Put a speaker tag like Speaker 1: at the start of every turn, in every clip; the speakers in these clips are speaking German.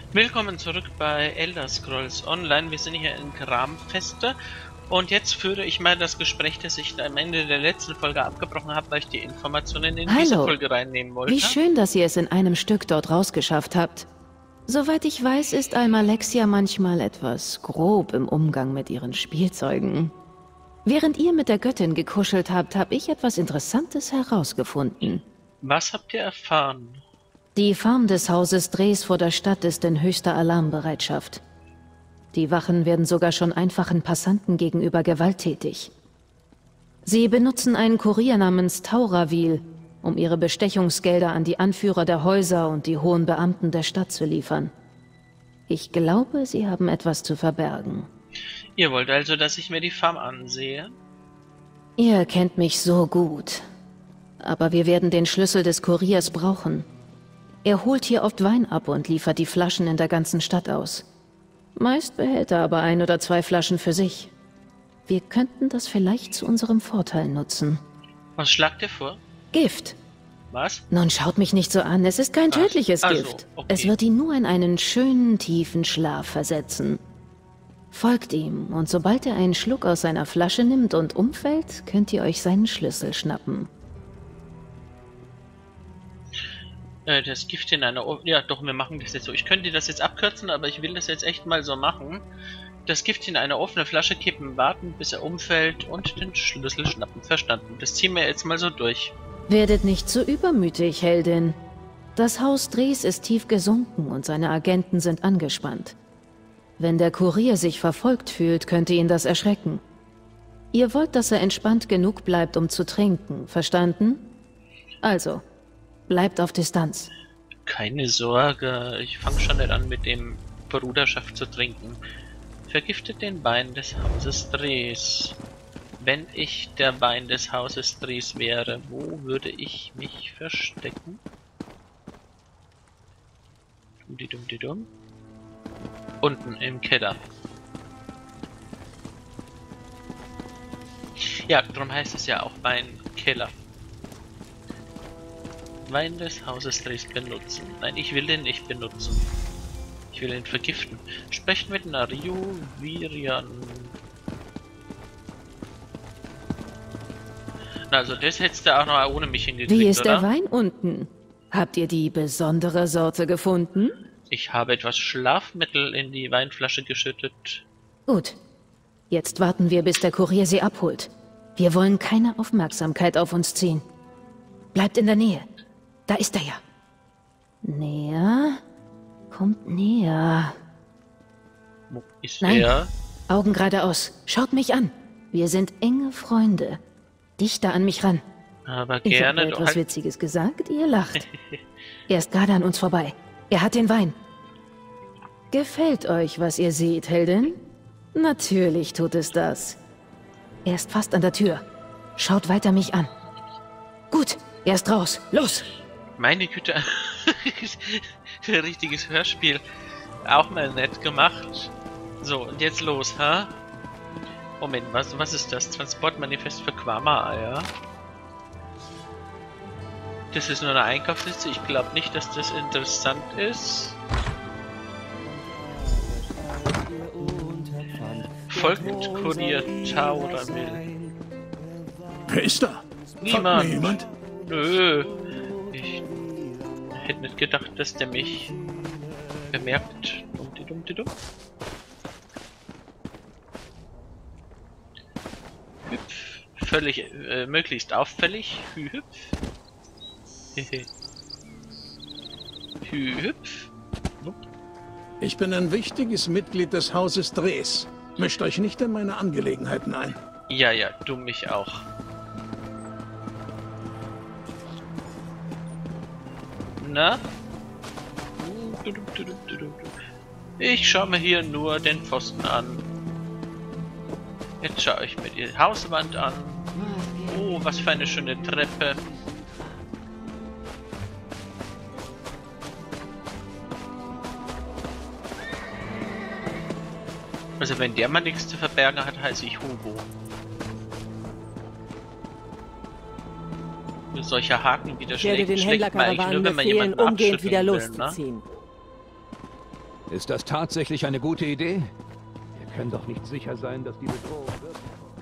Speaker 1: Willkommen zurück bei Elder Scrolls Online. Wir sind hier in Gramfeste und jetzt führe ich mal das Gespräch, das ich am Ende der letzten Folge abgebrochen habe, weil ich die Informationen in diese
Speaker 2: Hallo.
Speaker 1: Folge reinnehmen wollte.
Speaker 2: Wie schön, dass ihr es in einem Stück dort rausgeschafft habt. Soweit ich weiß, ist Almalexia manchmal etwas grob im Umgang mit ihren Spielzeugen. Während ihr mit der Göttin gekuschelt habt, habe ich etwas Interessantes herausgefunden.
Speaker 1: Was habt ihr erfahren?
Speaker 2: Die Farm des Hauses Dres vor der Stadt ist in höchster Alarmbereitschaft. Die Wachen werden sogar schon einfachen Passanten gegenüber gewalttätig. Sie benutzen einen Kurier namens Tauravil, um ihre Bestechungsgelder an die Anführer der Häuser und die hohen Beamten der Stadt zu liefern. Ich glaube, sie haben etwas zu verbergen.
Speaker 1: Ihr wollt also, dass ich mir die Farm ansehe?
Speaker 2: Ihr kennt mich so gut. Aber wir werden den Schlüssel des Kuriers brauchen. Er holt hier oft Wein ab und liefert die Flaschen in der ganzen Stadt aus. Meist behält er aber 1 oder 2 Flaschen für sich. Wir könnten das vielleicht zu unserem Vorteil nutzen.
Speaker 1: Was schlagt ihr vor?
Speaker 2: Gift.
Speaker 1: Was?
Speaker 2: Nun schaut mich nicht so an, es ist kein tödliches
Speaker 1: Ach so,
Speaker 2: Gift.
Speaker 1: okay.
Speaker 2: Es wird ihn nur in einen schönen, tiefen Schlaf versetzen. Folgt ihm, und sobald er einen Schluck aus seiner Flasche nimmt und umfällt, könnt ihr euch seinen Schlüssel schnappen.
Speaker 1: Das Gift in einer... Ja, doch, wir machen das jetzt so. Ich könnte das jetzt abkürzen, aber ich will das jetzt echt mal so machen. Das Gift in eine offene Flasche kippen, warten, bis er umfällt und den Schlüssel schnappen. Verstanden. Das ziehen wir jetzt mal so durch.
Speaker 2: Werdet nicht zu übermütig, Heldin. Das Haus Dres ist tief gesunken und seine Agenten sind angespannt. Wenn der Kurier sich verfolgt fühlt, könnte ihn das erschrecken. Ihr wollt, dass er entspannt genug bleibt, um zu trinken, verstanden? Also, bleibt auf Distanz.
Speaker 1: Keine Sorge, ich fange schon nicht an mit dem Bruderschaft zu trinken. Vergiftet den Wein des Hauses Dres. Wenn ich der Wein des Hauses Dres wäre, wo würde ich mich verstecken? Dumm. Unten im Keller. Ja, darum heißt es ja auch Weinkeller. Wein des Hauses Dres benutzen. Nein, ich will den nicht benutzen. Ich will ihn vergiften. Sprecht mit Nariu Virian. Also das hättest du auch noch ohne mich hingekriegt,
Speaker 2: Wie ist
Speaker 1: oder?
Speaker 2: der Wein unten? Habt ihr die besondere Sorte gefunden?
Speaker 1: Ich habe etwas Schlafmittel in die Weinflasche geschüttet.
Speaker 2: Gut. Jetzt warten wir, bis der Kurier sie abholt. Wir wollen keine Aufmerksamkeit auf uns ziehen. Bleibt in der Nähe. Da ist er ja. Näher? Kommt näher.
Speaker 1: Wo ist
Speaker 2: Nein.
Speaker 1: er?
Speaker 2: Augen geradeaus. Schaut mich an. Wir sind enge Freunde. Dichter an mich ran.
Speaker 1: Aber
Speaker 2: Ich
Speaker 1: gerne
Speaker 2: habe
Speaker 1: doch
Speaker 2: etwas
Speaker 1: halt.
Speaker 2: Witziges gesagt, ihr lacht. Er ist gerade an uns vorbei. Er hat den Wein. Gefällt euch, was ihr seht, Heldin? Natürlich tut es das. Er ist fast an der Tür. Schaut weiter mich an. Gut, er ist raus. Los!
Speaker 1: Meine Güte. Richtiges Hörspiel. Auch mal nett gemacht. So, und jetzt los, ha? Moment, was ist das? Transportmanifest für Quama-Eier? Das ist nur eine Einkaufsliste. Ich glaube nicht, dass das interessant ist. Folgt Kurier Tauravil.
Speaker 3: Wer ist da?
Speaker 1: Niemand.
Speaker 3: Fragt mir jemand?
Speaker 1: Nö. Ich hätte nicht gedacht, dass der mich bemerkt. Dumm. Hüpf. Völlig, möglichst auffällig. Hüpf. Hüpf.
Speaker 3: Ich bin ein wichtiges Mitglied des Hauses Dres. Mischt euch nicht in meine Angelegenheiten ein.
Speaker 1: Ja, du mich auch. Na? Ich schaue mir hier nur den Pfosten an. Jetzt schaue ich mir die Hauswand an. Oh, was für eine schöne Treppe. Also wenn der mal nichts zu verbergen hat, heiße ich Hugo. Solcher Haken wie der
Speaker 4: Ich werde den
Speaker 1: schlägt man eigentlich nur,
Speaker 4: Händlerkarawanen
Speaker 1: wenn man
Speaker 4: befehlen,
Speaker 1: jemanden
Speaker 4: umgehend wieder
Speaker 1: abschütteln will, ne?
Speaker 4: loszuziehen. Ist das tatsächlich eine gute Idee? Wir können doch nicht sicher sein, dass die Bedrohung wirklich...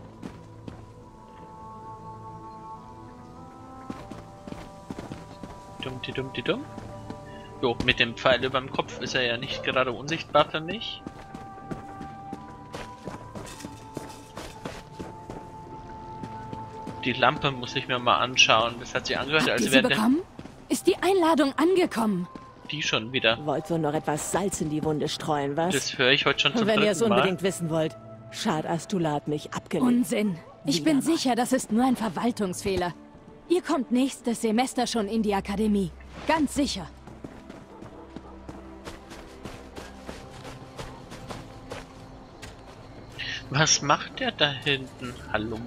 Speaker 1: Dumm. Jo, mit dem Pfeil über dem Kopf ist er ja nicht gerade unsichtbar für mich. Die Lampe muss ich mir mal anschauen. Das hat sich angehört, als wäre
Speaker 5: bekommen? Ist die Einladung angekommen?
Speaker 1: Die schon wieder.
Speaker 6: Wollt wohl noch etwas Salz in die Wunde streuen, was?
Speaker 1: Das höre ich heute schon zum
Speaker 6: Wenn ihr es
Speaker 1: dritten Mal.
Speaker 6: unbedingt wissen wollt. Schad Astulat mich abgelehnt.
Speaker 5: Unsinn. Ich bin sicher, das ist nur ein Verwaltungsfehler. Ihr kommt nächstes Semester schon in die Akademie. Ganz sicher.
Speaker 1: Was macht der da hinten? Hallo?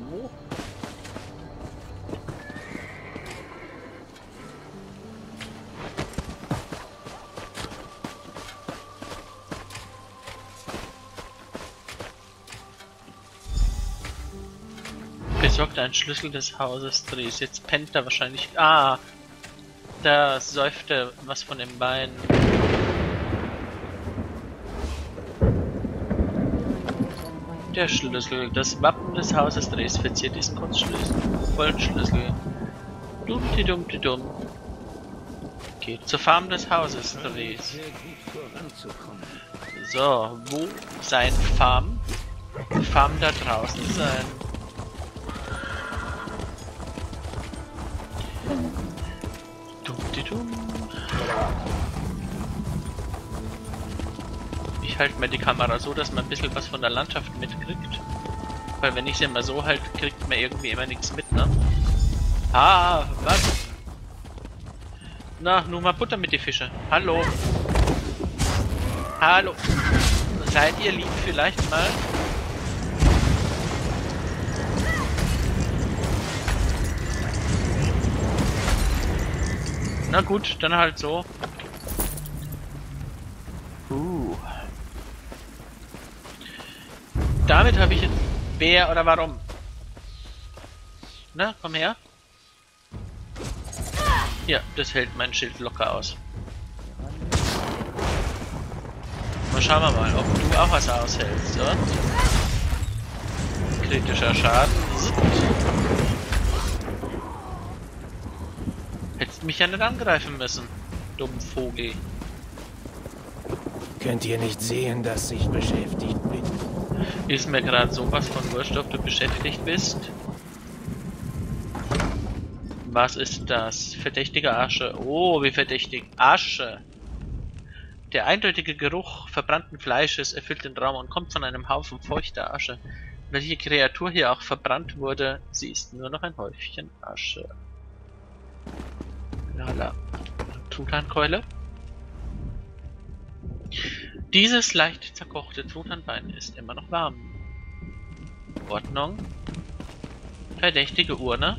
Speaker 1: Besorgt einen Schlüssel des Hauses Dres. Jetzt pennt er wahrscheinlich. Ah! Da säufte was von den Beinen. Der Schlüssel. Das Wappen des Hauses Dres verziert diesen kunstvollen Schlüssel. Dumm. Geht zur Farm des Hauses Dres. So, wo sein Farm? Die Farm da draußen sein. Dumm. Ich halte mir die Kamera so, dass man ein bisschen was von der Landschaft mitkriegt. Weil wenn ich sie immer so halte, kriegt man irgendwie immer nichts mit, ne? Ah, was? Na, nur mal Butter mit die Fische. Hallo. Hallo. Seid ihr lieb vielleicht mal? Na gut, dann halt so. Damit habe ich jetzt... Wer oder warum? Na, komm her. Ja, das hält mein Schild locker aus. Mal schauen wir mal, ob du auch was aushältst, oder? Kritischer Schaden. Hättest mich ja nicht angreifen müssen, dumm Vogel.
Speaker 7: Könnt ihr nicht sehen, dass ich beschäftigt bin?
Speaker 1: Ist mir gerade sowas von wurscht, ob du beschäftigt bist. Was ist das? Verdächtige Asche. Oh, wie verdächtig. Asche. Der eindeutige Geruch verbrannten Fleisches erfüllt den Raum und kommt von einem Haufen feuchter Asche. Welche Kreatur hier auch verbrannt wurde, sie ist nur noch ein Häufchen Asche. Lala. Truthahnkeule. Dieses leicht zerkochte Truthahnbein ist immer noch warm. Ordnung. Verdächtige Urne.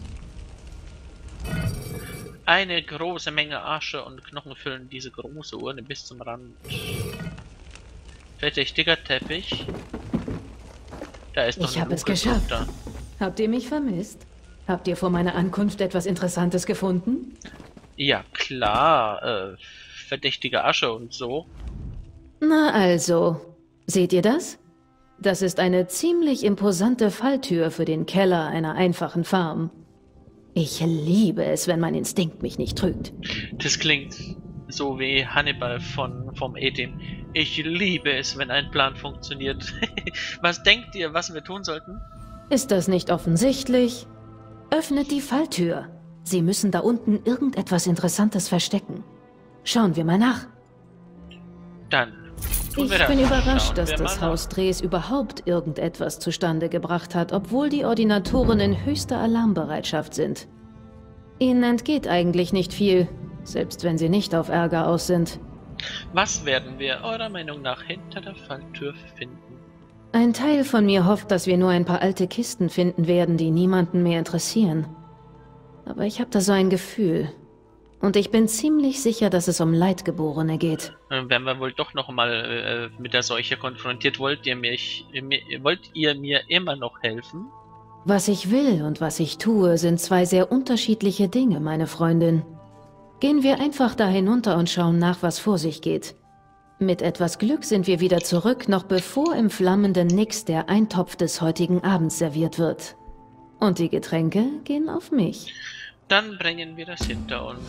Speaker 1: Eine große Menge Asche und Knochen füllen diese große Urne bis zum Rand. Verdächtiger Teppich. Da ist doch
Speaker 2: Ich habe es geschafft.
Speaker 1: Da.
Speaker 2: Habt ihr mich vermisst? Habt ihr vor meiner Ankunft etwas Interessantes gefunden?
Speaker 1: Ja, klar. Verdächtige Asche und so.
Speaker 2: Na also, seht ihr das? Das ist eine ziemlich imposante Falltür für den Keller einer einfachen Farm. Ich liebe es, wenn mein Instinkt mich nicht trügt.
Speaker 1: Das klingt so wie Hannibal vom E-Team. Ich liebe es, wenn ein Plan funktioniert. Was denkt ihr, was wir tun sollten?
Speaker 2: Ist das nicht offensichtlich? Öffnet die Falltür. Sie müssen da unten irgendetwas Interessantes verstecken. Schauen wir mal nach.
Speaker 1: Dann tun wir
Speaker 2: Ich
Speaker 1: das.
Speaker 2: bin überrascht,
Speaker 1: Schauen
Speaker 2: dass
Speaker 1: wir
Speaker 2: das
Speaker 1: mal
Speaker 2: Haus Dres überhaupt irgendetwas zustande gebracht hat, obwohl die Ordinatoren in höchster Alarmbereitschaft sind. Ihnen entgeht eigentlich nicht viel, selbst wenn sie nicht auf Ärger aus sind.
Speaker 1: Was werden wir eurer Meinung nach hinter der Falltür finden?
Speaker 2: Ein Teil von mir hofft, dass wir nur ein paar alte Kisten finden werden, die niemanden mehr interessieren. Aber ich habe da so ein Gefühl. Und ich bin ziemlich sicher, dass es um Leidgeborene geht.
Speaker 1: Wenn wir wohl doch noch mal mit der Seuche konfrontiert, wollt ihr mir immer noch helfen?
Speaker 2: Was ich will und was ich tue, sind zwei sehr unterschiedliche Dinge, meine Freundin. Gehen wir einfach da hinunter und schauen nach, was vor sich geht. Mit etwas Glück sind wir wieder zurück, noch bevor im flammenden Nix der Eintopf des heutigen Abends serviert wird. Und die Getränke gehen auf mich.
Speaker 1: Dann bringen wir das hinter uns.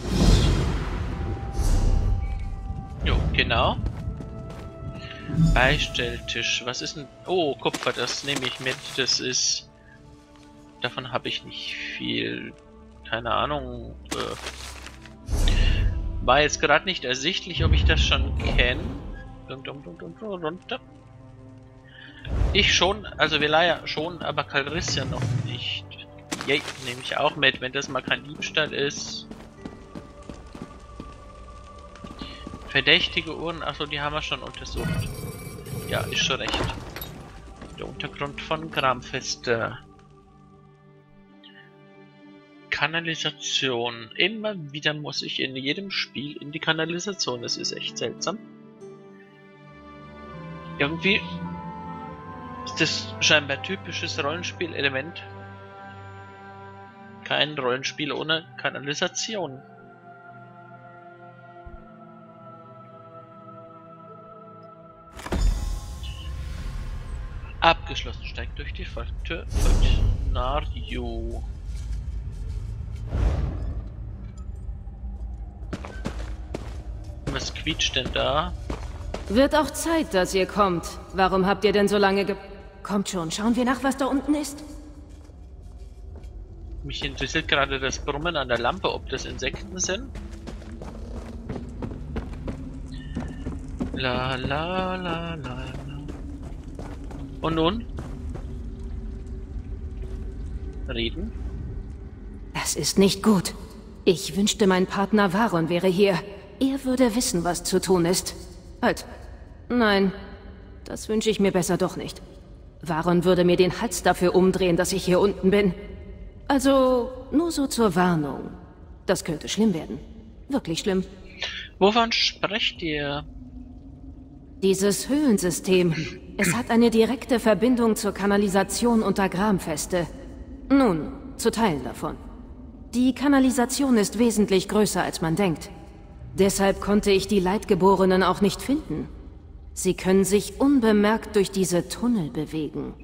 Speaker 1: Jo, genau. Beistelltisch. Was ist denn... Oh, Kupfer, das nehme ich mit. Das ist... Davon habe ich nicht viel. Keine Ahnung. War jetzt gerade nicht ersichtlich, ob ich das schon kenne. Runter. Ich schon, also Velaya schon, aber Calrissian noch nicht. Yay, nehme ich auch mit, wenn das mal kein Diebstahl ist. Verdächtige Uhren, achso, die haben wir schon untersucht. Ja, ist schon recht. Der Untergrund von Gramfeste. Kanalisation. Immer wieder muss ich in jedem Spiel in die Kanalisation. Das ist echt seltsam. Irgendwie ist das scheinbar typisches Rollenspielelement. Kein Rollenspiel ohne Kanalisation. Abgeschlossen, steigt durch die Falltür. Nario. Was quietscht denn da?
Speaker 2: Wird auch Zeit, dass ihr kommt. Warum habt ihr denn so lange Kommt schon, schauen wir nach, was da unten ist.
Speaker 1: Mich interessiert gerade das Brummen an der Lampe, ob das Insekten sind. La la la la. Und nun? Reden?
Speaker 2: Das ist nicht gut. Ich wünschte, mein Partner Varon wäre hier. Er würde wissen, was zu tun ist. Halt. Nein, das wünsche ich mir besser doch nicht. Varon würde mir den Hals dafür umdrehen, dass ich hier unten bin. Also, nur so zur Warnung. Das könnte schlimm werden. Wirklich schlimm.
Speaker 1: Wovon sprecht ihr?
Speaker 2: Dieses Höhlensystem. Es hat eine direkte Verbindung zur Kanalisation unter Gramfeste. Nun, zu Teilen davon. Die Kanalisation ist wesentlich größer, als man denkt. Deshalb konnte ich die Leitgeborenen auch nicht finden. Sie können sich unbemerkt durch diese Tunnel bewegen.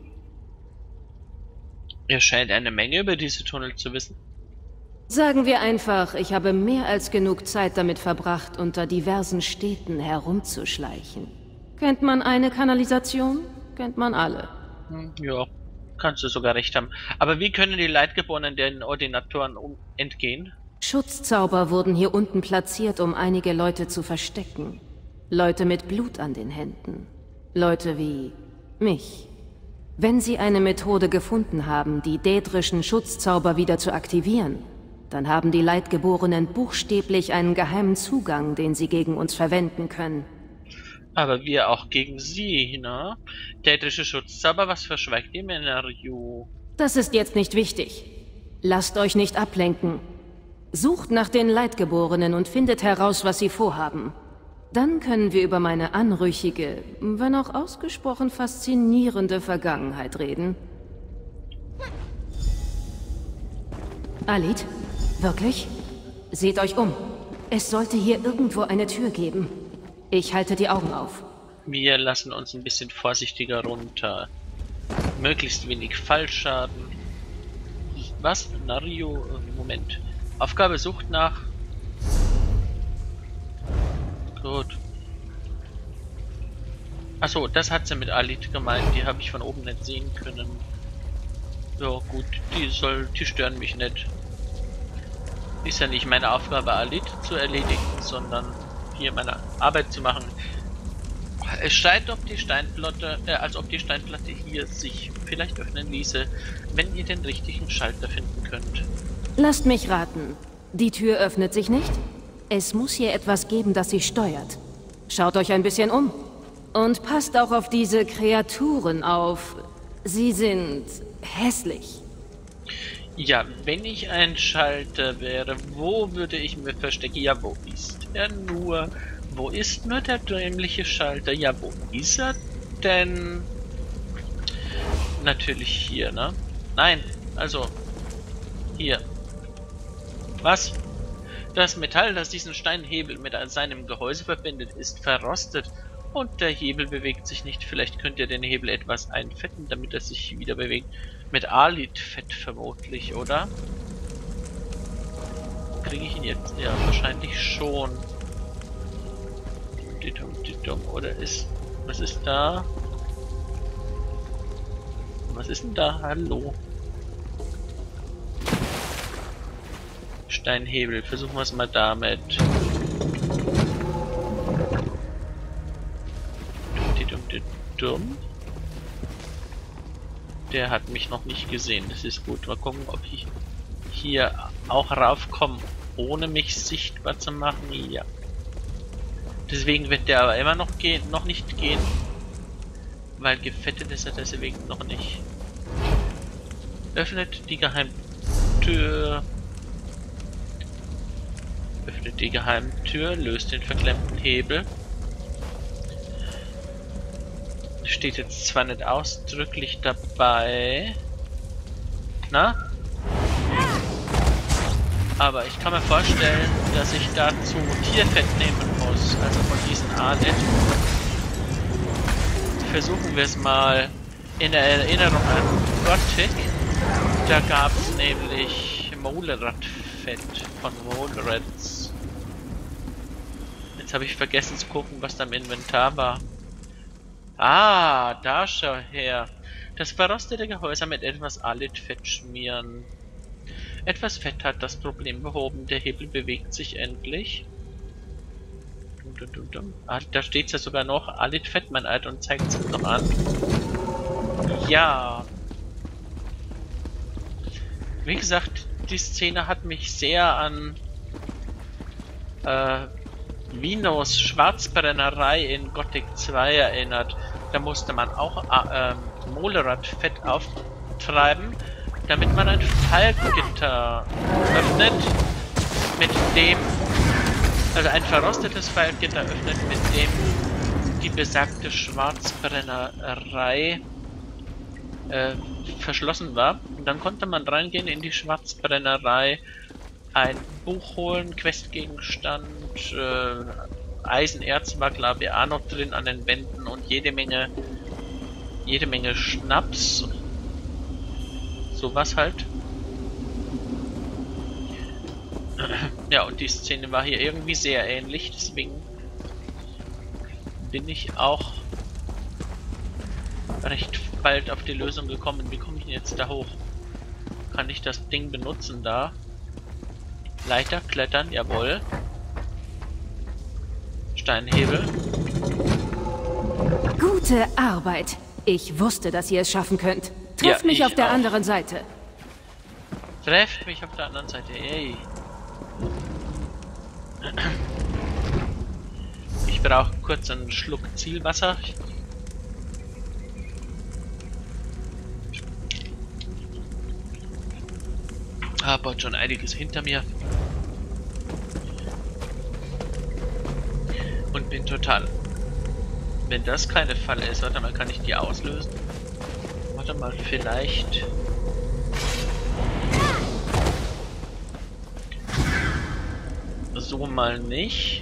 Speaker 1: Ihr scheint eine Menge über diese Tunnel zu wissen.
Speaker 2: Sagen wir einfach, ich habe mehr als genug Zeit damit verbracht, unter diversen Städten herumzuschleichen. Kennt man eine Kanalisation, kennt man alle.
Speaker 1: Ja, kannst du sogar recht haben. Aber wie können die Leitgeborenen den Ordinatoren entgehen?
Speaker 2: Schutzzauber wurden hier unten platziert, um einige Leute zu verstecken. Leute mit Blut an den Händen. Leute wie mich. Wenn sie eine Methode gefunden haben, die dädrischen Schutzzauber wieder zu aktivieren, dann haben die Leitgeborenen buchstäblich einen geheimen Zugang, den sie gegen uns verwenden können.
Speaker 1: Aber wir auch gegen sie, ne? Dädrische Schutzzauber, was verschweigt ihr mir, Nario?
Speaker 2: Das ist jetzt nicht wichtig. Lasst euch nicht ablenken. Sucht nach den Leitgeborenen und findet heraus, was sie vorhaben. Dann können wir über meine anrüchige, wenn auch ausgesprochen faszinierende Vergangenheit reden. Alit? Wirklich? Seht euch um. Es sollte hier irgendwo eine Tür geben. Ich halte die Augen auf.
Speaker 1: Wir lassen uns ein bisschen vorsichtiger runter. Möglichst wenig Fallschaden. Was? Nario? Moment. Aufgabe sucht nach... Gut. Achso, das hat sie mit Alit gemeint. Die habe ich von oben nicht sehen können. Ja gut, die stören mich nicht. Ist ja nicht meine Aufgabe, Alit zu erledigen, sondern hier meine Arbeit zu machen. Es scheint, als ob die Steinplatte hier sich vielleicht öffnen ließe, wenn ihr den richtigen Schalter finden könnt.
Speaker 2: Lasst mich raten. Die Tür öffnet sich nicht? Es muss hier etwas geben, das sie steuert. Schaut euch ein bisschen um. Und passt auch auf diese Kreaturen auf. Sie sind hässlich.
Speaker 1: Ja, wenn ich ein Schalter wäre, wo würde ich mir verstecken? Ja, wo ist er nur? Wo ist nur der dämliche Schalter? Ja, wo ist er denn? Natürlich hier, ne? Nein, also hier. Was? Das Metall, das diesen Steinhebel mit seinem Gehäuse verbindet, ist verrostet Und der Hebel bewegt sich nicht. Vielleicht könnt ihr den Hebel etwas einfetten, damit er sich wieder bewegt. Mit Alid-Fett vermutlich, oder? Kriege ich ihn jetzt? Ja, wahrscheinlich schon. Oder ist... Was ist da? Was ist denn da? Hallo? Steinhebel. Versuchen wir es mal damit. Der hat mich noch nicht gesehen. Das ist gut. Mal gucken, ob ich hier auch raufkomme, ohne mich sichtbar zu machen. Ja. Deswegen wird der aber immer noch nicht gehen. Weil gefettet ist er deswegen noch nicht. Öffnet die Geheimtür. Öffnet die Geheimtür, löst den verklemmten Hebel. Steht jetzt zwar nicht ausdrücklich dabei. Na? Aber ich kann mir vorstellen, dass ich dazu Tierfett nehmen muss. Also von diesen Adet. Versuchen wir es mal in der Erinnerung an Gothic. Da gab es nämlich Molerat-Fett von Molerats. Jetzt habe ich vergessen zu gucken, was da im Inventar war. Ah, da schau her. Das verrostete Gehäuse mit etwas Alid-Fett schmieren. Etwas Fett hat das Problem behoben. Der Hebel bewegt sich endlich. Ah, da steht ja sogar noch Alid-Fett, mein Alter, und zeigt es noch an. Ja. Wie gesagt, die Szene hat mich sehr an Vinos Schwarzbrennerei in Gothic 2 erinnert. Da musste man auch Molerat-Fett auftreiben, damit man ein Fallgitter öffnet, mit dem, also ein verrostetes Fallgitter öffnet, mit dem die besagte Schwarzbrennerei verschlossen war. Und dann konnte man reingehen in die Schwarzbrennerei, ein Buch holen, Questgegenstand, Eisenerz war glaube ich auch noch drin an den Wänden und jede Menge Schnaps. Sowas halt. Ja, und die Szene war hier irgendwie sehr ähnlich, deswegen bin ich auch recht bald auf die Lösung gekommen. Wie komme ich denn jetzt da hoch? Kann ich das Ding benutzen da? Leiter, klettern, jawohl. Steinhebel.
Speaker 2: Gute Arbeit. Ich wusste, dass ihr es schaffen könnt. Trefft mich auf der anderen Seite.
Speaker 1: Trefft mich auf der anderen Seite, ey. Ich brauche kurz einen Schluck Zielwasser. Habe schon einiges hinter mir. Und bin total... Wenn das keine Falle ist, warte mal, kann ich die auslösen? Warte mal, vielleicht... So mal nicht.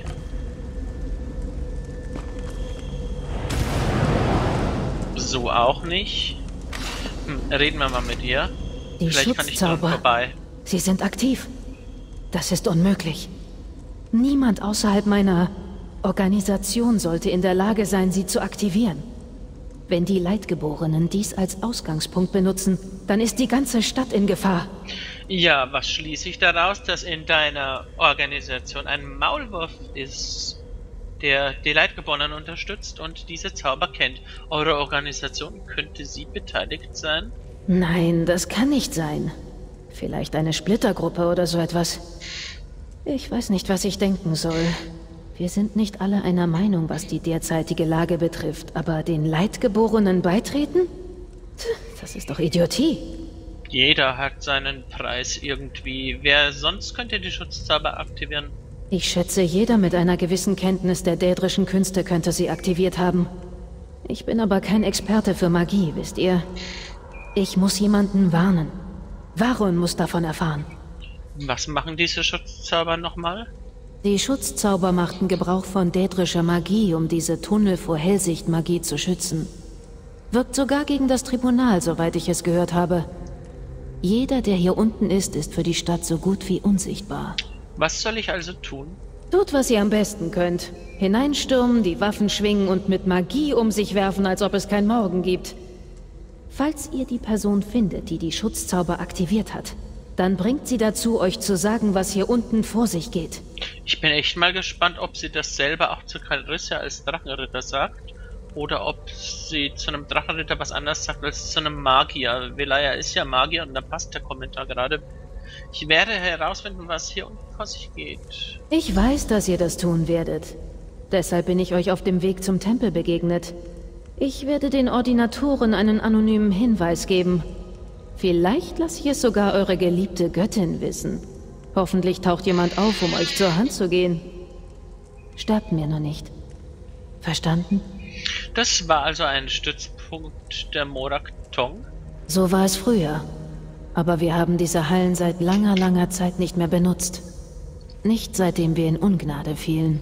Speaker 1: So auch nicht. Reden wir mal mit ihr.
Speaker 2: Die
Speaker 1: Vielleicht kann ich dran vorbei.
Speaker 2: Sie sind aktiv. Das ist unmöglich. Niemand außerhalb meiner Organisation sollte in der Lage sein, sie zu aktivieren. Wenn die Leitgeborenen dies als Ausgangspunkt benutzen, dann ist die ganze Stadt in Gefahr.
Speaker 1: Ja, was schließe ich daraus, dass in deiner Organisation ein Maulwurf ist, der die Leitgeborenen unterstützt und diese Zauber kennt? Eure Organisation, könnte sie beteiligt sein?
Speaker 2: Nein, das kann nicht sein. Vielleicht eine Splittergruppe oder so etwas. Ich weiß nicht, was ich denken soll. Wir sind nicht alle einer Meinung, was die derzeitige Lage betrifft, aber den Leitgeborenen beitreten? Das ist doch Idiotie.
Speaker 1: Jeder hat seinen Preis irgendwie. Wer sonst könnte die Schutzzauber aktivieren?
Speaker 2: Ich schätze, jeder mit einer gewissen Kenntnis der dädrischen Künste könnte sie aktiviert haben. Ich bin aber kein Experte für Magie, wisst ihr? Ich muss jemanden warnen. Varun muss davon erfahren.
Speaker 1: Was machen diese Schutzzauber nochmal?
Speaker 2: Die Schutzzauber machten Gebrauch von dädrischer Magie, um diese Tunnel vor Hellsichtmagie zu schützen. Wirkt sogar gegen das Tribunal, soweit ich es gehört habe. Jeder, der hier unten ist für die Stadt so gut wie unsichtbar.
Speaker 1: Was soll ich also tun?
Speaker 2: Tut, was ihr am besten könnt. Hineinstürmen, die Waffen schwingen und mit Magie um sich werfen, als ob es kein Morgen gibt. Falls ihr die Person findet, die die Schutzzauber aktiviert hat, dann bringt sie dazu, euch zu sagen, was hier unten vor sich geht.
Speaker 1: Ich bin echt mal gespannt, ob sie das selber auch zu Calrissa als Drachenritter sagt. Oder ob sie zu einem Drachenritter was anderes sagt als zu einem Magier. Velaya ist ja Magier und da passt der Kommentar gerade. Ich werde herausfinden, was hier unten vor sich geht.
Speaker 2: Ich weiß, dass ihr das tun werdet. Deshalb bin ich euch auf dem Weg zum Tempel begegnet. Ich werde den Ordinatoren einen anonymen Hinweis geben. Vielleicht lasse ich es sogar eure geliebte Göttin wissen. Hoffentlich taucht jemand auf, um euch zur Hand zu gehen. Sterbt mir nur nicht. Verstanden?
Speaker 1: Das war also ein Stützpunkt der Morak Tong.
Speaker 2: So war es früher. Aber wir haben diese Hallen seit langer, langer Zeit nicht mehr benutzt. Nicht seitdem wir in Ungnade fielen.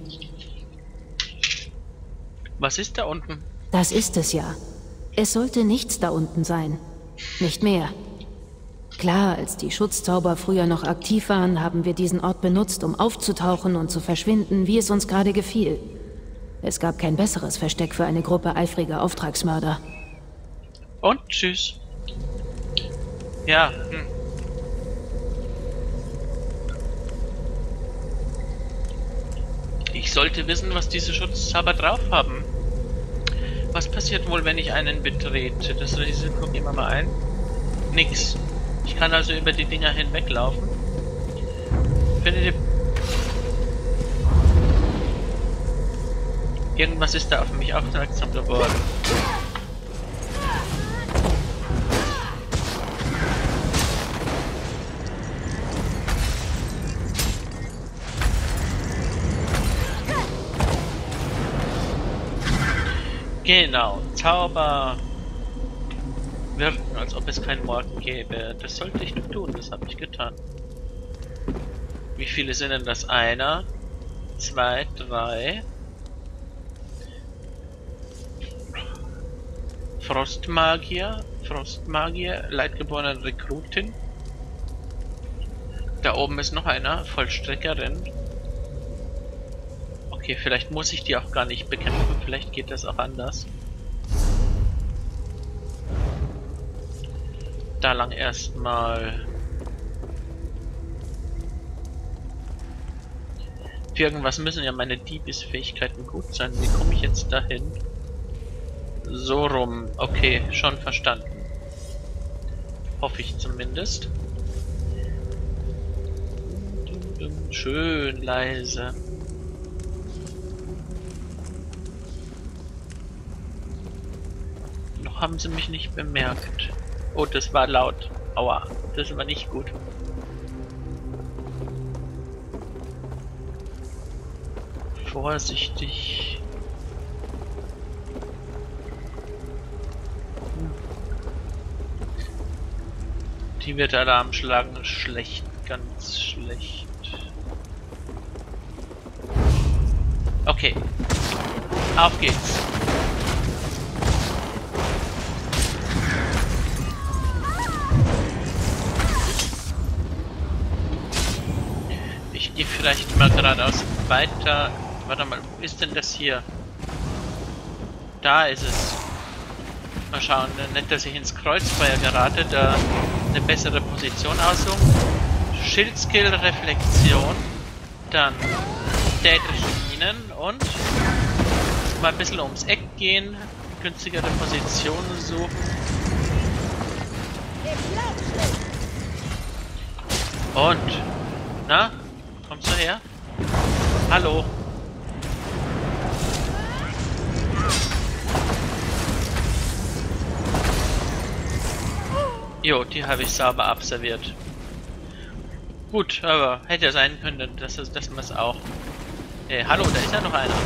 Speaker 1: Was ist da unten?
Speaker 2: Das ist es ja. Es sollte nichts da unten sein. Nicht mehr. Klar, als die Schutzzauber früher noch aktiv waren, haben wir diesen Ort benutzt, um aufzutauchen und zu verschwinden, wie es uns gerade gefiel. Es gab kein besseres Versteck für eine Gruppe eifriger Auftragsmörder.
Speaker 1: Und tschüss. Ja, Ich sollte wissen, was diese Schutzzauber drauf haben. Was passiert wohl, wenn ich einen betrete? Das Risiko gehen wir mal ein. Nix. Ich kann also über die Dinger hinweglaufen. Findet ihr... Irgendwas ist da auf mich aufmerksam geworden. Genau, Zauber wirken, als ob es keinen Morgen gäbe. Das sollte ich nur tun, das habe ich getan. Wie viele sind denn das? Einer, 2, 3. Frostmagier, Leitgeborene Rekrutin. Da oben ist noch einer, Vollstreckerin. Okay, vielleicht muss ich die auch gar nicht bekämpfen, vielleicht geht das auch anders. Da lang erstmal. Für irgendwas müssen ja meine Diebesfähigkeiten gut sein. Wie komme ich jetzt dahin? So rum. Okay, schon verstanden. Hoffe ich zumindest. Schön leise. Noch haben sie mich nicht bemerkt. Oh, das war laut. Aua, das war nicht gut. Vorsichtig. Die wird Alarm schlagen. Schlecht, ganz schlecht. Okay. Auf geht's. Ich gehe vielleicht mal geradeaus weiter. Warte mal, wo ist denn das hier? Da ist es. Mal schauen, nicht, dass ich ins Kreuzfeuer gerate, da eine bessere Position aussuchen. Schildskill, Reflexion, dann dädrische Minen und mal ein bisschen ums Eck gehen, günstigere Positionen suchen. Und, na, kommst du her? Hallo. Jo, die habe ich sauber abserviert. Gut, aber hätte ja sein können, dass man es auch... hallo, da ist ja noch einer.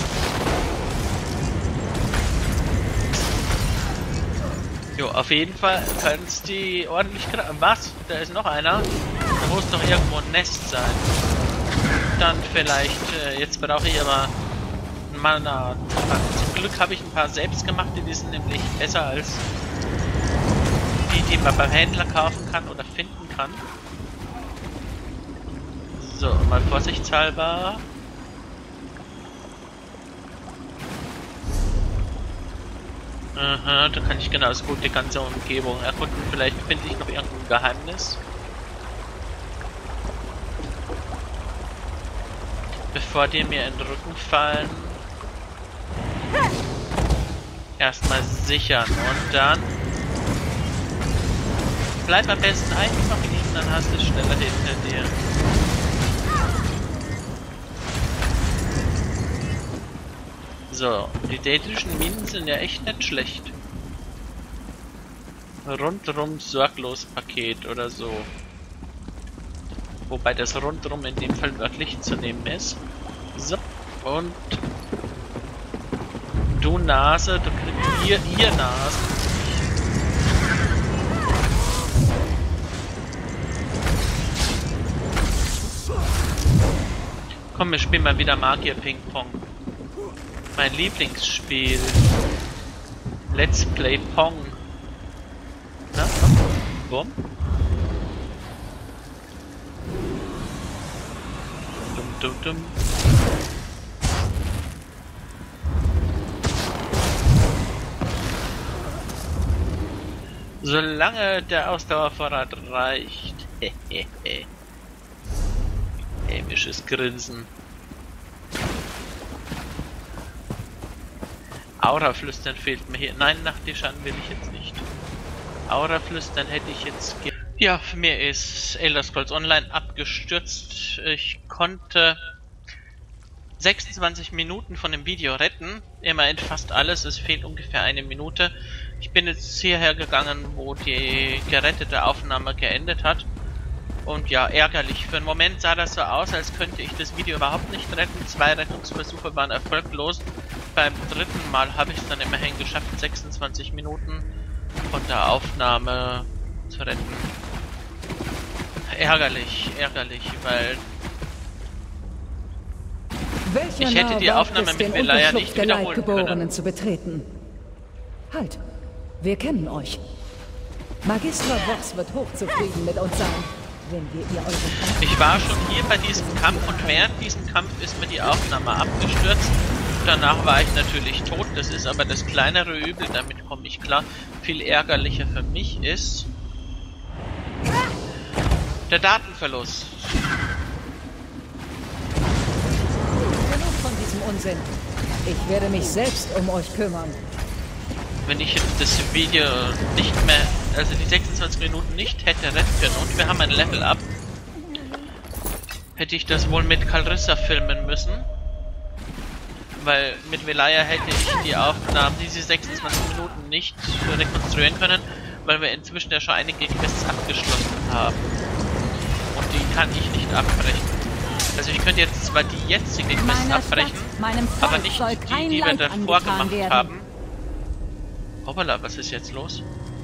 Speaker 1: Jo, auf jeden Fall kannst die ordentlich... Was? Da ist noch einer. Da muss doch irgendwo ein Nest sein. Dann vielleicht, jetzt brauche ich aber Mana. Zum Glück habe ich ein paar selbstgemachte, die sind nämlich besser als die man beim Händler kaufen kann oder finden kann. So, mal vorsichtshalber. Aha, da kann ich genauso gut die ganze Umgebung erkunden. Vielleicht finde ich noch irgendein Geheimnis. Bevor die mir in den Rücken fallen. Erstmal sichern und dann bleib am besten einfach liegen, dann hast du es schneller hinter dir. So, die dätischen Minen sind ja echt nicht schlecht. Rundrum sorglos Paket oder so. Wobei das rundrum in dem Fall wörtlich zu nehmen ist. So, und du Nase, du kriegst ihr Nasen. Komm, wir spielen mal wieder Magier Ping-Pong. Mein Lieblingsspiel. Let's Play Pong. Na, komm. Bumm. Dumm, dumm, dumm. Solange der Ausdauervorrat reicht. Hehehe. Hämisches Grinsen. Auraflüstern fehlt mir hier. Nein, nach Deschan will ich jetzt nicht. Auraflüstern hätte ich jetzt... Ja, mir ist Elder Scrolls Online abgestürzt. Ich konnte 26 Minuten von dem Video retten. Immerhin fast alles. Es fehlt ungefähr eine Minute. Ich bin jetzt hierher gegangen, wo die gerettete Aufnahme geendet hat. Und ja, ärgerlich. Für einen Moment sah das so aus, als könnte ich das Video überhaupt nicht retten. 2 Rettungsversuche waren erfolglos. Beim dritten Mal habe ich es dann immerhin geschafft, 26 Minuten von der Aufnahme zu retten. Ärgerlich, weil ich hätte die Aufnahme mit Velaya nicht wiederholen können.
Speaker 8: Zu betreten. Halt, wir kennen euch. Magister Vox wird hochzufrieden mit uns sein.
Speaker 1: Ich war schon hier bei diesem Kampf und während diesem Kampf ist mir die Aufnahme abgestürzt. Danach war ich natürlich tot, das ist aber das kleinere Übel, damit komme ich klar. Viel ärgerlicher für mich ist der Datenverlust.
Speaker 8: Genug von diesem Unsinn. Ich werde mich selbst um euch kümmern.
Speaker 1: Wenn ich jetzt das Video nicht mehr, also die 26 Minuten nicht hätte retten können und wir haben ein Level Up, hätte ich das wohl mit Calrissa filmen müssen. Weil mit Velaya hätte ich die Aufnahmen, diese 26 Minuten nicht rekonstruieren können, weil wir inzwischen ja schon einige Quests abgeschlossen haben. Und die kann ich nicht abbrechen. Also ich könnte jetzt zwar die jetzige Quest abbrechen, aber nicht die, die wir davor gemacht haben. Hoppala, was ist jetzt los?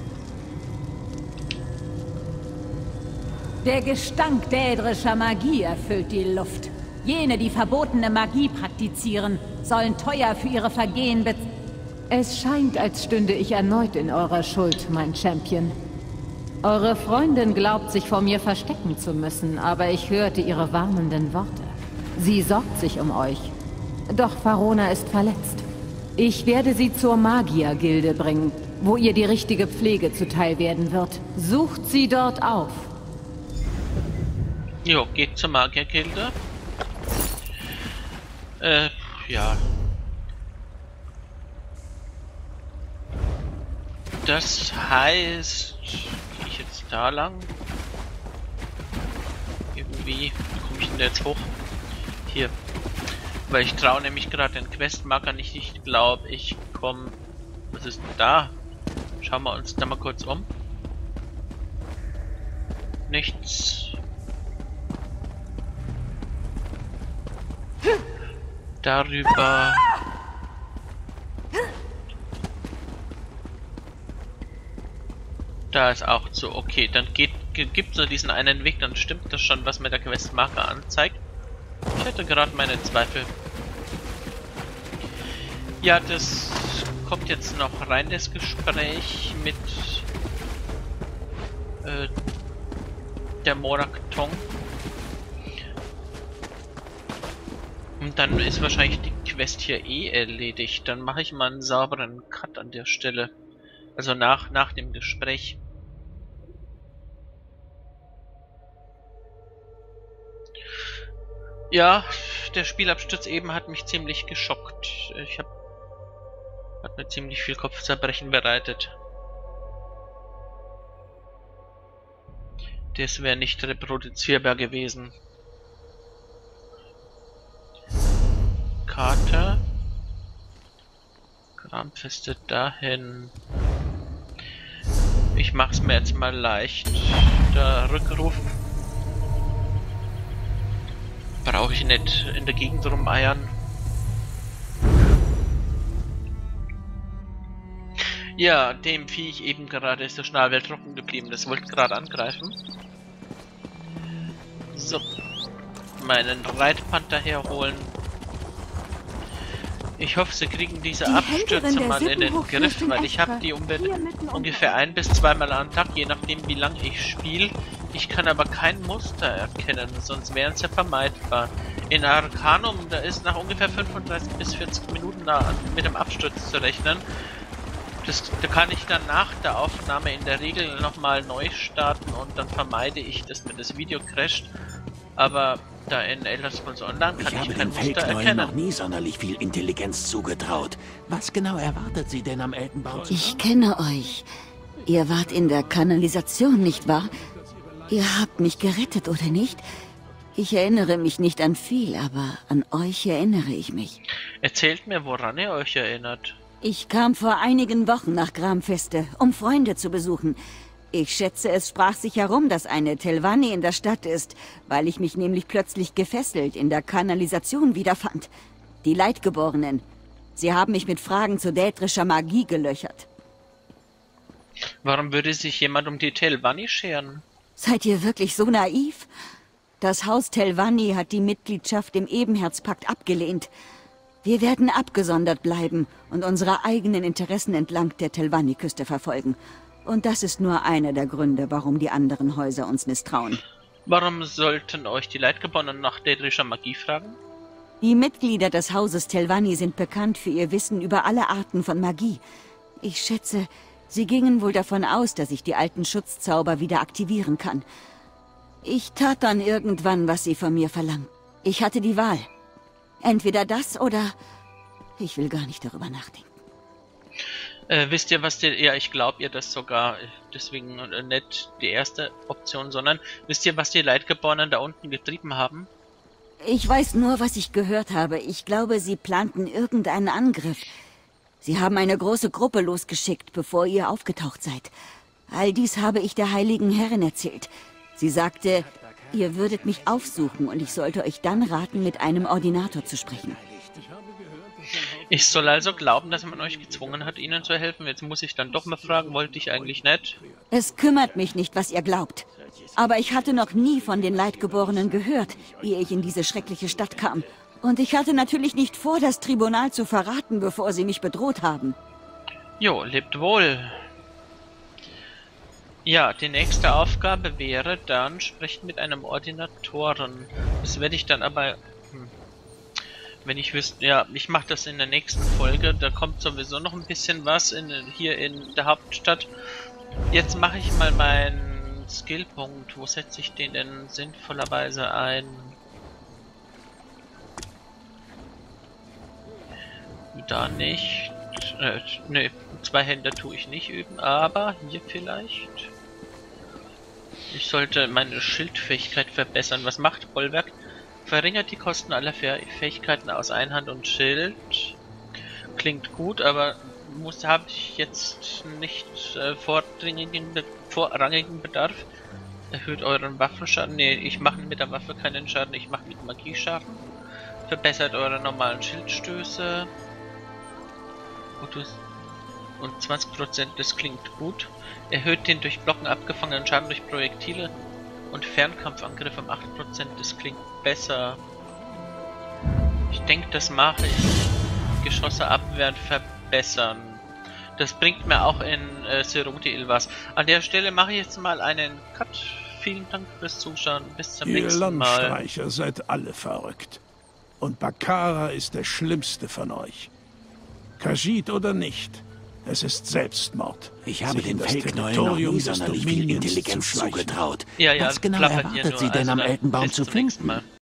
Speaker 5: Der Gestank dädrischer Magie erfüllt die Luft. Jene, die verbotene Magie praktizieren, sollen teuer für ihre Vergehen bezahlen.
Speaker 2: Es scheint, als stünde ich erneut in eurer Schuld, mein Champion. Eure Freundin glaubt, sich vor mir verstecken zu müssen, aber ich hörte ihre warnenden Worte. Sie sorgt sich um euch. Doch Farona ist verletzt. Ich werde sie zur Magiergilde bringen, wo ihr die richtige Pflege zuteil werden wird. Sucht sie dort auf.
Speaker 1: Jo, geht zur Magiergilde. Ja. Das heißt, gehe ich jetzt da lang? Irgendwie, wie komme ich denn jetzt hoch? Hier. Weil ich traue nämlich gerade den Questmarker nicht. Ich glaube, ich komme... Was ist denn da? Schauen wir uns da mal kurz um. Nichts. Darüber... Da ist auch so, okay, dann gibt es nur diesen einen Weg, dann stimmt das schon, was mir der Questmarker anzeigt. Ich hatte gerade meine Zweifel. Ja, das kommt jetzt noch rein, das Gespräch mit der Morak Tong. Und dann ist wahrscheinlich die Quest hier eh erledigt. Dann mache ich mal einen sauberen Cut an der Stelle. Also nach dem Gespräch. Ja, der Spielabsturz eben hat mich ziemlich geschockt. Hat mir ziemlich viel Kopfzerbrechen bereitet. Das wäre nicht reproduzierbar gewesen. Karte. Gramfeste dahin. Ich mach's mir jetzt mal leicht. Der Rückruf. Brauche ich nicht in der Gegend rumeiern. Ja, dem Viech eben gerade ist der Schnabel trocken geblieben. Das wollte gerade angreifen. So. Meinen Reitpanther herholen. Ich hoffe, sie kriegen diese Abstürze mal in den Griff, weil ich habe die ungefähr 1- bis 2-mal am Tag, je nachdem wie lange ich spiele. Ich kann aber kein Muster erkennen, sonst wären sie vermeidbar. In Arcanum, da ist nach ungefähr 35 bis 40 Minuten mit dem Absturz zu rechnen. Da kann ich dann nach der Aufnahme in der Regel nochmal neu starten und dann vermeide ich, dass mir das Video crasht. Aber da in Elder Scrolls Online kann ich kein Muster erkennen.
Speaker 7: Noch nie sonderlich viel Intelligenz zugetraut. Was genau erwartet sie denn am Eltenbau?
Speaker 9: Ich kenne euch. Ihr wart in der Kanalisation, nicht wahr? Ihr habt mich gerettet, oder nicht? Ich erinnere mich nicht an viel, aber an euch erinnere ich mich.
Speaker 1: Erzählt mir, woran ihr euch erinnert.
Speaker 9: Ich kam vor einigen Wochen nach Gramfeste, um Freunde zu besuchen. Ich schätze, es sprach sich herum, dass eine Telvanni in der Stadt ist, weil ich mich nämlich plötzlich gefesselt in der Kanalisation wiederfand. Die Leidgeborenen. Sie haben mich mit Fragen zu dätrischer Magie gelöchert.
Speaker 1: Warum würde sich jemand um die Telvanni scheren?
Speaker 9: Seid ihr wirklich so naiv? Das Haus Telvanni hat die Mitgliedschaft im Ebenherzpakt abgelehnt. Wir werden abgesondert bleiben und unsere eigenen Interessen entlang der Telvanni-Küste verfolgen. Und das ist nur einer der Gründe, warum die anderen Häuser uns misstrauen.
Speaker 1: Warum sollten euch die Leidgeborenen nach dätrischer Magie fragen?
Speaker 9: Die Mitglieder des Hauses Telvanni sind bekannt für ihr Wissen über alle Arten von Magie. Ich schätze, sie gingen wohl davon aus, dass ich die alten Schutzzauber wieder aktivieren kann. Ich tat dann irgendwann, was sie von mir verlangt. Ich hatte die Wahl. Entweder das oder... Ich will gar nicht darüber nachdenken.
Speaker 1: Wisst ihr, was die... Ja, ich glaube ihr das sogar. Deswegen nicht die erste Option, sondern... Wisst ihr, was die Leidgeborenen da unten getrieben haben?
Speaker 9: Ich weiß nur, was ich gehört habe. Ich glaube, sie planten irgendeinen Angriff. Sie haben eine große Gruppe losgeschickt, bevor ihr aufgetaucht seid. All dies habe ich der heiligen Herrin erzählt. Sie sagte, ihr würdet mich aufsuchen und ich sollte euch dann raten, mit einem Ordinator zu sprechen.
Speaker 1: Ich soll also glauben, dass man euch gezwungen hat, ihnen zu helfen. Jetzt muss ich dann doch mal fragen, wollte ich eigentlich nicht?
Speaker 9: Es kümmert mich nicht, was ihr glaubt. Aber ich hatte noch nie von den Leidgeborenen gehört, ehe ich in diese schreckliche Stadt kam. Und ich hatte natürlich nicht vor, das Tribunal zu verraten, bevor sie mich bedroht haben.
Speaker 1: Jo, lebt wohl. Ja, die nächste Aufgabe wäre dann, sprecht mit einem Ordinatoren. Das werde ich dann aber... Wenn ich wüsste, ja, ich mache das in der nächsten Folge. Da kommt sowieso noch ein bisschen was hier in der Hauptstadt. Jetzt mache ich mal meinen Skillpunkt. Wo setze ich den denn sinnvollerweise ein? Da nicht. Ne, 2 Hände tue ich nicht üben, aber hier vielleicht. Ich sollte meine Schildfähigkeit verbessern. Was macht Bollwerk? Verringert die Kosten aller Fähigkeiten aus Einhand und Schild. Klingt gut, aber habe ich jetzt nicht vorrangigen Bedarf. Erhöht euren Waffenschaden. Ne, ich mache mit der Waffe keinen Schaden, ich mache mit Magie Schaden. Verbessert eure normalen Schildstöße. Und 20%, das klingt gut. Erhöht den durch Blocken abgefangenen Schaden durch Projektile und Fernkampfangriff um 8%, das klingt besser. Ich denke, das mache ich. Geschosse abwehren, verbessern. Das bringt mir auch in Serotil was. An der Stelle mache ich jetzt mal einen Cut. Vielen Dank fürs Zuschauen. Bis zum nächsten Mal.
Speaker 3: Ihr Landstreicher seid alle verrückt. Und Bakara ist der schlimmste von euch. Khajiit oder nicht, es ist Selbstmord.
Speaker 7: Ich habe den Feldknäuel noch nie sonderlich viel Intelligenz zugetraut.
Speaker 1: Ja,
Speaker 7: Was genau erwartet sie denn am Eltenbaum zu finden?